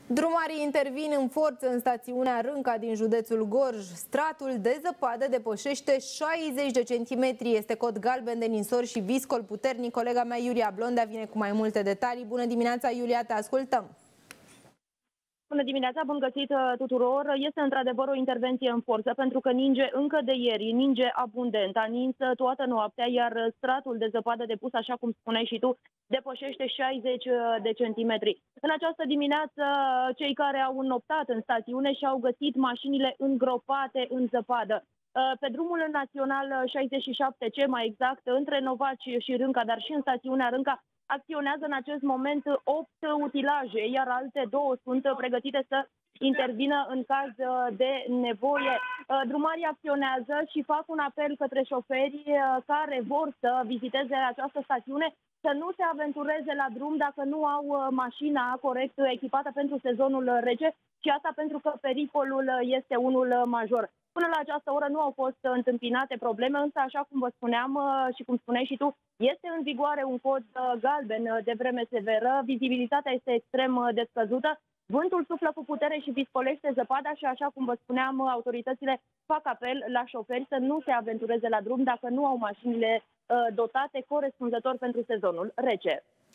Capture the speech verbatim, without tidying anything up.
Drumarii intervin în forță în stațiunea Rânca din județul Gorj. Stratul de zăpadă depășește șaizeci de centimetri. Este cod galben de ninsori și viscol puternic. Colega mea Iulia Blondea vine cu mai multe detalii. Bună dimineața, Iulia, te ascultăm! Bună dimineața, bun găsit tuturor! Este într-adevăr o intervenție în forță, pentru că ninge încă de ieri, ninge abundent, a nins toată noaptea, iar stratul de zăpadă depus, așa cum spuneai și tu, depășește șaizeci de centimetri. În această dimineață, cei care au înnoptat în stațiune și-au găsit mașinile îngropate în zăpadă. Pe drumul național șaizeci și șapte C, mai exact, între Novaci și Rânca, dar și în stațiunea Rânca, acționează în acest moment opt utilaje, iar alte două sunt pregătite să intervină în caz de nevoie. Drumarii acționează și fac un apel către șoferi care vor să viziteze această stațiune să nu se aventureze la drum dacă nu au mașina corect echipată pentru sezonul rece, și asta pentru că pericolul este unul major. Până la această oră nu au fost întâmpinate probleme, însă, așa cum vă spuneam și cum spuneai și tu, este în vigoare un cod galben de vreme severă, vizibilitatea este extrem de scăzută, vântul suflă cu putere și viscolește zăpada și, așa cum vă spuneam, autoritățile fac apel la șoferi să nu se aventureze la drum dacă nu au mașinile dotate corespunzător pentru sezonul rece.